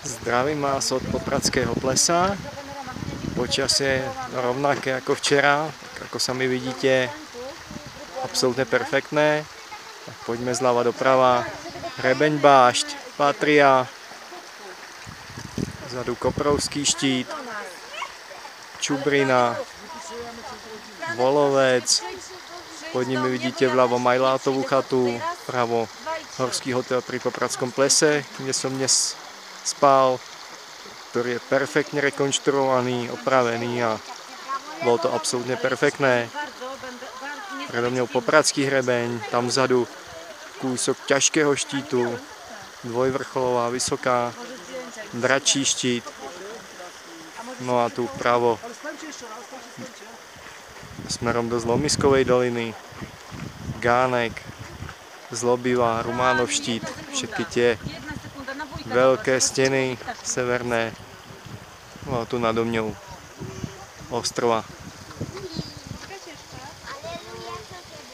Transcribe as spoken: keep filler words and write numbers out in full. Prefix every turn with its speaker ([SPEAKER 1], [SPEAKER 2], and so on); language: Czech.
[SPEAKER 1] Zdravím vás od Popradského plesa. Počasie je rovnaké jako včera, tak ako sami vidíte, absolútne perfektné. Tak poďme zľava doprava. Hrebeň Bášť, Patria, vzadu Koprovský štít, Čubrina, Volovec, pod nimi vidíte vľavo Majlátovú chatu, vpravo Horský hotel pri Popradskom plese, kde som dnes spal, ktorý je perfektne rekonštruovaný, opravený a bolo to absolútne perfektné. Predo mňou Popradský hrebeň, tam vzadu kúsok ťažkého štítu, dvojvrcholová, vysoká, dračí štít. No a tu vpravo smerom do Zlomiskovej doliny, Gánek, Zlobiva, Rumánov štít, všetky tie veľké steny severné. No a tu nado mňou ostrova.